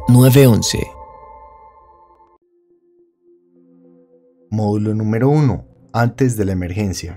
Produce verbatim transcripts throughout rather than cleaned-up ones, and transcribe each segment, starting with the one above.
nueve once. Módulo número uno. Antes de la emergencia.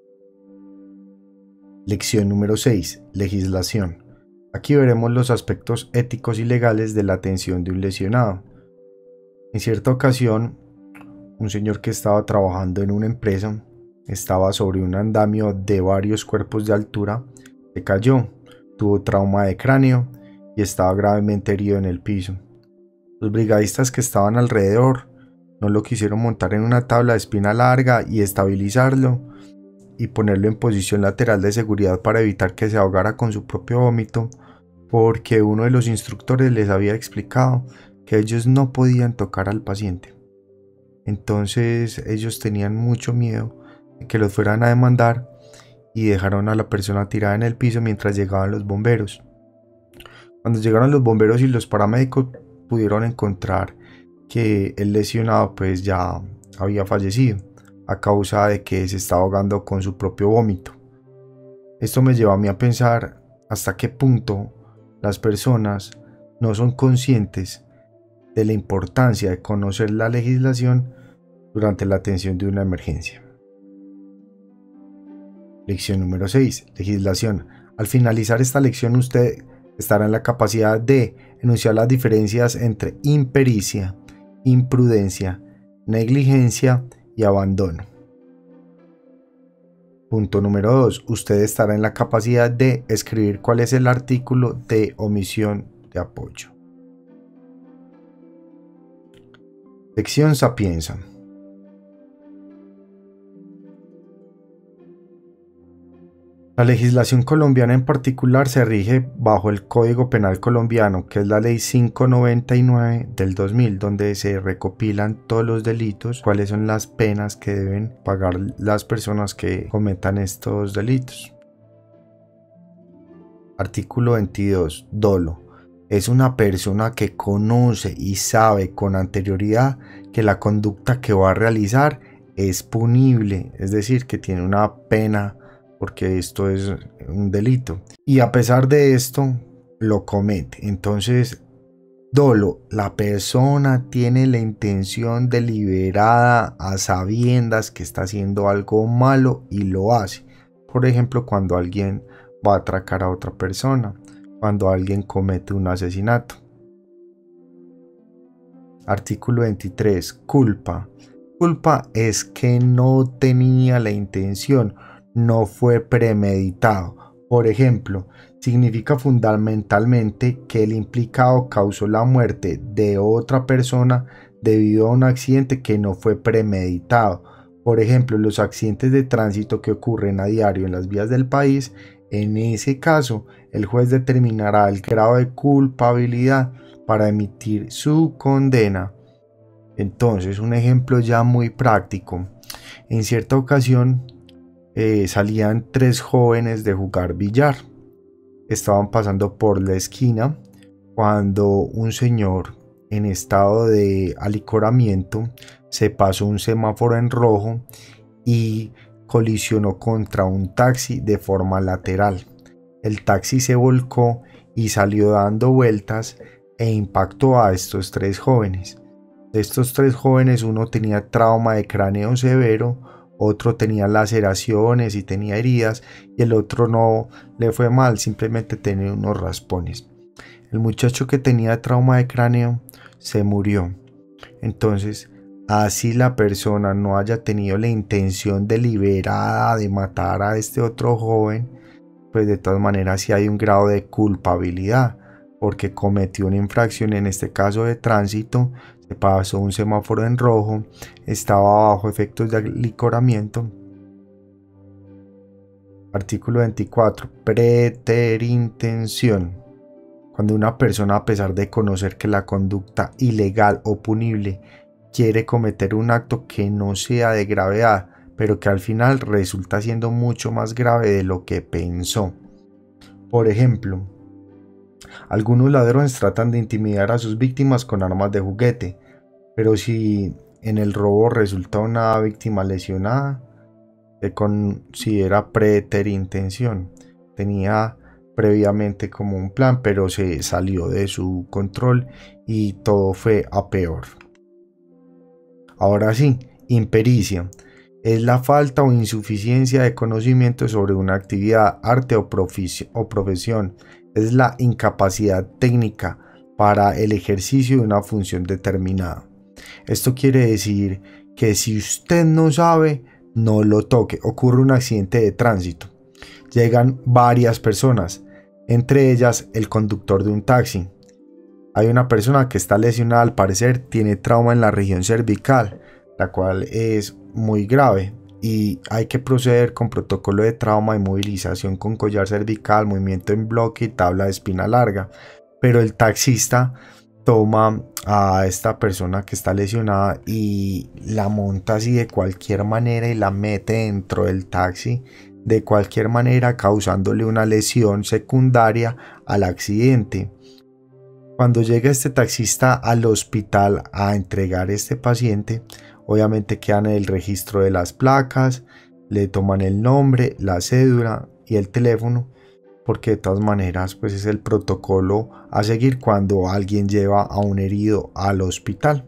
Lección número seis. Legislación. Aquí veremos los aspectos éticos y legales de la atención de un lesionado. En cierta ocasión, un señor que estaba trabajando en una empresa estaba sobre un andamio de varios cuerpos de altura, se cayó, tuvo trauma de cráneo y estaba gravemente herido en el piso. Los brigadistas que estaban alrededor no lo quisieron montar en una tabla de espina larga y estabilizarlo y ponerlo en posición lateral de seguridad para evitar que se ahogara con su propio vómito, porque uno de los instructores les había explicado que ellos no podían tocar al paciente. Entonces ellos tenían mucho miedo de que los fueran a demandar y dejaron a la persona tirada en el piso mientras llegaban los bomberos. Cuando llegaron los bomberos y los paramédicos, pudieron encontrar que el lesionado pues ya había fallecido a causa de que se estaba ahogando con su propio vómito. Esto me lleva a mí a pensar hasta qué punto las personas no son conscientes de la importancia de conocer la legislación durante la atención de una emergencia. Lección número seis. Legislación. Al finalizar esta lección usted estará en la capacidad de enunciar las diferencias entre impericia, imprudencia, negligencia y abandono. Punto número dos. Usted estará en la capacidad de escribir cuál es el artículo de omisión de apoyo. Lección Sapienza. La legislación colombiana en particular se rige bajo el Código Penal colombiano, que es la Ley quinientos noventa y nueve del dos mil, donde se recopilan todos los delitos, cuáles son las penas que deben pagar las personas que cometan estos delitos. Artículo veintidós. Dolo. Es una persona que conoce y sabe con anterioridad que la conducta que va a realizar es punible, es decir, que tiene una pena porque esto es un delito. Y a pesar de esto, lo comete. Entonces, dolo, la persona tiene la intención deliberada a sabiendas que está haciendo algo malo y lo hace. Por ejemplo, cuando alguien va a atracar a otra persona, cuando alguien comete un asesinato. Artículo veintitrés. Culpa. Culpa es que no tenía la intención, no fue premeditado. Por ejemplo, significa fundamentalmente que el implicado causó la muerte de otra persona debido a un accidente que no fue premeditado. Por ejemplo, los accidentes de tránsito que ocurren a diario en las vías del país, en ese caso, el juez determinará el grado de culpabilidad para emitir su condena. Entonces, un ejemplo ya muy práctico. En cierta ocasión, Eh, salían tres jóvenes de jugar billar. Estaban pasando por la esquina cuando un señor en estado de alicoramiento se pasó un semáforo en rojo y colisionó contra un taxi de forma lateral. El taxi se volcó y salió dando vueltas e impactó a estos tres jóvenes. De estos tres jóvenes, uno tenía trauma de cráneo severo, otro tenía laceraciones y tenía heridas y el otro no le fue mal, simplemente tenía unos raspones. El muchacho que tenía trauma de cráneo se murió. Entonces, así la persona no haya tenido la intención deliberada de matar a este otro joven, pues de todas maneras sí hay un grado de culpabilidad porque cometió una infracción, en este caso de tránsito. Se pasó un semáforo en rojo, estaba bajo efectos de alicoramiento. Artículo veinticuatro. Preterintención. Cuando una persona, a pesar de conocer que la conducta ilegal o punible, quiere cometer un acto que no sea de gravedad, pero que al final resulta siendo mucho más grave de lo que pensó. Por ejemplo, algunos ladrones tratan de intimidar a sus víctimas con armas de juguete, pero si en el robo resulta una víctima lesionada, se considera preterintención. Tenía previamente como un plan, pero se salió de su control y todo fue a peor. Ahora sí, impericia. Es la falta o insuficiencia de conocimiento sobre una actividad, arte o, o profesión. Es la incapacidad técnica para el ejercicio de una función determinada. Esto quiere decir que si usted no sabe, no lo toque. Ocurre un accidente de tránsito. Llegan varias personas, entre ellas el conductor de un taxi. Hay una persona que está lesionada, al parecer tiene trauma en la región cervical, la cual es muy grave, y hay que proceder con protocolo de trauma, inmovilización con collar cervical, movimiento en bloque y tabla de espina larga. Pero el taxista toma a esta persona que está lesionada y la monta así de cualquier manera y la mete dentro del taxi de cualquier manera, causándole una lesión secundaria al accidente. Cuando llega este taxista al hospital a entregar este paciente, obviamente quedan en el registro de las placas, le toman el nombre, la cédula y el teléfono, porque de todas maneras pues es el protocolo a seguir cuando alguien lleva a un herido al hospital.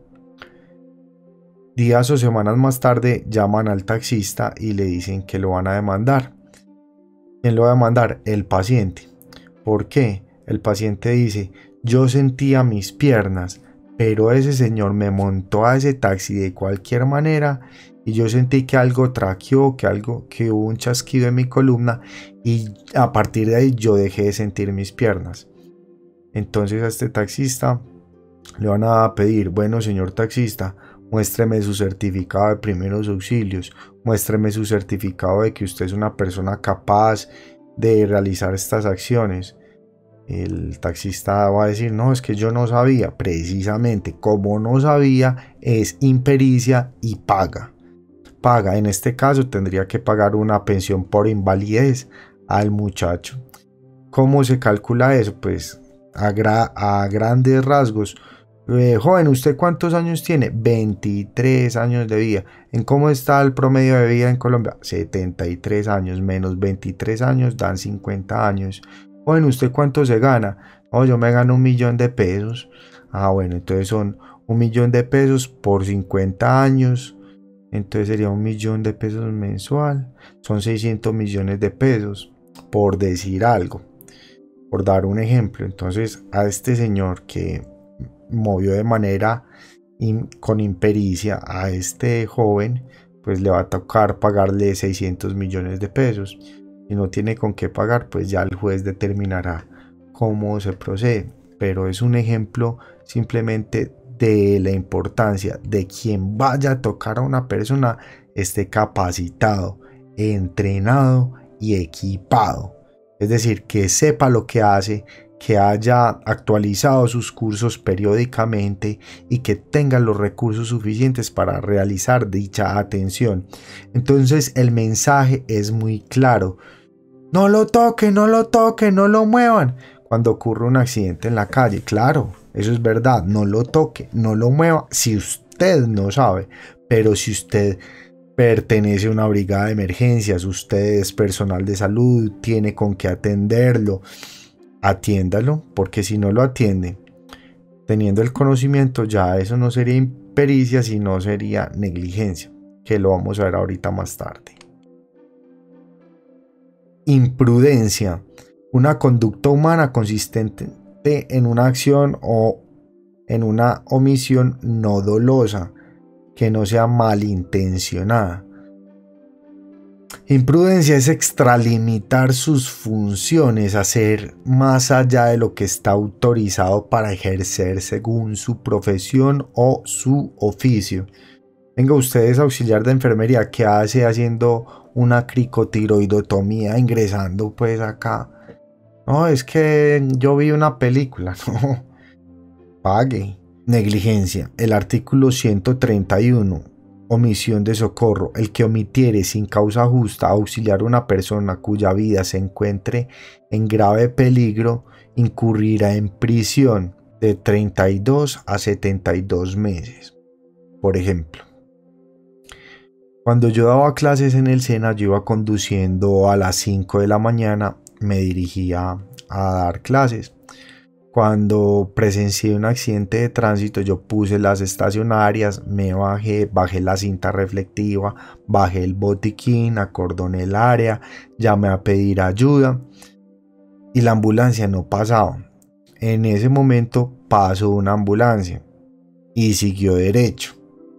Días o semanas más tarde llaman al taxista y le dicen que lo van a demandar. ¿Quién lo va a demandar? El paciente. ¿Por qué? El paciente dice: yo sentía mis piernas, pero ese señor me montó a ese taxi de cualquier manera y yo sentí que algo traqueó, que algo, que hubo un chasquido en mi columna, y a partir de ahí yo dejé de sentir mis piernas. Entonces a este taxista le van a pedir: bueno, señor taxista, muéstreme su certificado de primeros auxilios, muéstreme su certificado de que usted es una persona capaz de realizar estas acciones. El taxista va a decir: no, es que yo no sabía. Precisamente como no sabía, es impericia y paga. Paga, en este caso tendría que pagar una pensión por invalidez al muchacho. ¿Cómo se calcula eso? Pues a, gra a grandes rasgos. Eh, joven, ¿usted cuántos años tiene? veintitrés años de vida. ¿En cómo está el promedio de vida en Colombia? setenta y tres años, menos veintitrés años dan cincuenta años. Joven, ¿usted cuánto se gana? Oh, yo me gano un millón de pesos. Ah, bueno, entonces son un millón de pesos por cincuenta años. Entonces sería un millón de pesos mensual. Son seiscientos millones de pesos, por decir algo, por dar un ejemplo. Entonces a este señor que movió de manera in, con impericia a este joven, pues le va a tocar pagarle seiscientos millones de pesos. Si no tiene con qué pagar, pues ya el juez determinará cómo se procede. Pero es un ejemplo simplemente de la importancia de quien vaya a tocar a una persona esté capacitado, entrenado y equipado. Es decir, que sepa lo que hace, que haya actualizado sus cursos periódicamente y que tenga los recursos suficientes para realizar dicha atención. Entonces el mensaje es muy claro: no lo toquen, no lo toquen, no lo muevan. Cuando ocurre un accidente en la calle, claro, eso es verdad, no lo toque, no lo mueva si usted no sabe. Pero si usted pertenece a una brigada de emergencias, usted es personal de salud, tiene con qué atenderlo, atiéndalo, porque si no lo atiende teniendo el conocimiento, ya eso no sería impericia, sino sería negligencia, que lo vamos a ver ahorita más tarde. Imprudencia: una conducta humana consistente en una acción o en una omisión no dolosa, que no sea malintencionada. Imprudencia es extralimitar sus funciones, hacer más allá de lo que está autorizado para ejercer según su profesión o su oficio. Venga, usted es auxiliar de enfermería, ¿qué hace haciendo una cricotiroidotomía ingresando pues acá? No, es que yo vi una película. No, pague. Negligencia: el artículo ciento treinta y uno, omisión de socorro. El que omitiere sin causa justa auxiliar a una persona cuya vida se encuentre en grave peligro incurrirá en prisión de treinta y dos a setenta y dos meses. Por ejemplo, cuando yo daba clases en el SENA, yo iba conduciendo a las cinco de la mañana, me dirigía a dar clases. Cuando presencié un accidente de tránsito, yo puse las estacionarias, me bajé, bajé la cinta reflectiva, bajé el botiquín, acordoné el área, llamé a pedir ayuda y la ambulancia no pasaba. En ese momento pasó una ambulancia y siguió derecho.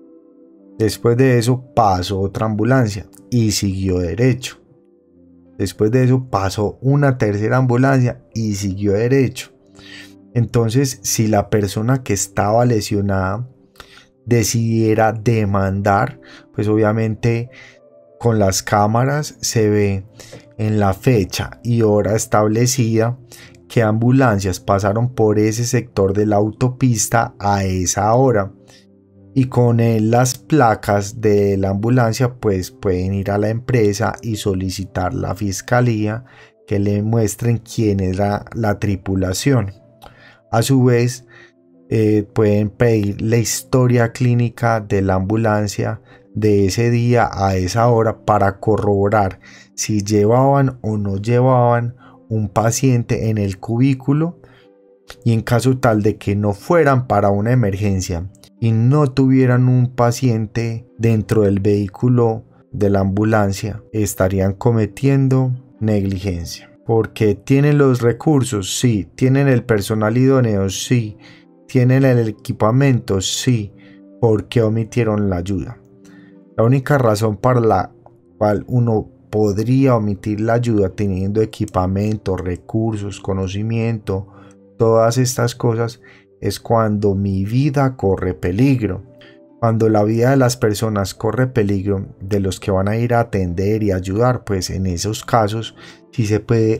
Después de eso pasó otra ambulancia y siguió derecho. Después de eso pasó una tercera ambulancia y siguió derecho. Entonces, si la persona que estaba lesionada decidiera demandar, pues obviamente con las cámaras se ve en la fecha y hora establecida que ambulancias pasaron por ese sector de la autopista a esa hora. Y con él las placas de la ambulancia pues pueden ir a la empresa y solicitar la fiscalía que le muestren quién era la tripulación. A su vez, eh, pueden pedir la historia clínica de la ambulancia de ese día a esa hora para corroborar si llevaban o no llevaban un paciente en el cubículo, y en caso tal de que no fueran para una emergencia y no tuvieran un paciente dentro del vehículo de la ambulancia, estarían cometiendo negligencia. Porque tienen los recursos, sí. Tienen el personal idóneo, sí. Tienen el equipamiento, sí. ¿Por qué omitieron la ayuda? La única razón para la cual uno podría omitir la ayuda teniendo equipamiento, recursos, conocimiento, todas estas cosas, es cuando mi vida corre peligro. Cuando la vida de las personas corre peligro, de los que van a ir a atender y ayudar, pues en esos casos sí se puede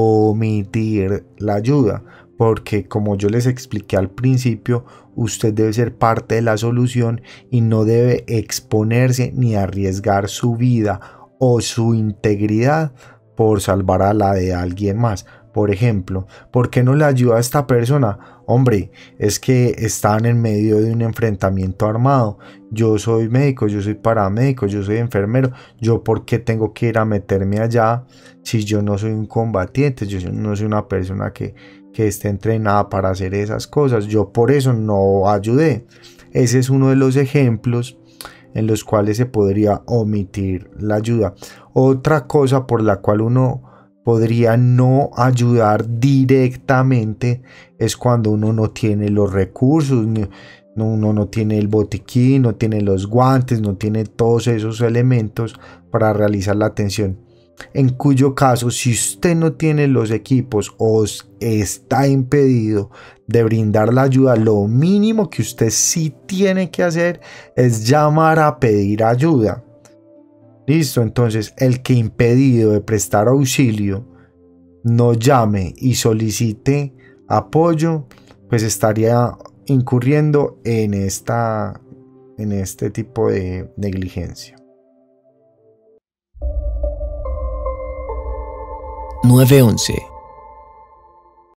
omitir la ayuda, porque como yo les expliqué al principio, usted debe ser parte de la solución y no debe exponerse ni arriesgar su vida o su integridad por salvar a la de alguien más. Por ejemplo, ¿por qué no le ayuda a esta persona? Hombre, es que están en medio de un enfrentamiento armado. Yo soy médico, yo soy paramédico, yo soy enfermero. ¿Yo por qué tengo que ir a meterme allá si yo no soy un combatiente? Yo no soy una persona que, que esté entrenada para hacer esas cosas. Yo por eso no ayudé. Ese es uno de los ejemplos en los cuales se podría omitir la ayuda. Otra cosa por la cual uno podría no ayudar directamente es cuando uno no tiene los recursos, no, uno no tiene el botiquín, no tiene los guantes, no tiene todos esos elementos para realizar la atención. En cuyo caso, si usted no tiene los equipos o está impedido de brindar la ayuda, lo mínimo que usted sí tiene que hacer es llamar a pedir ayuda. Listo, entonces el que impedido de prestar auxilio no llame y solicite apoyo, pues estaría incurriendo en, esta, en este tipo de negligencia. nueve once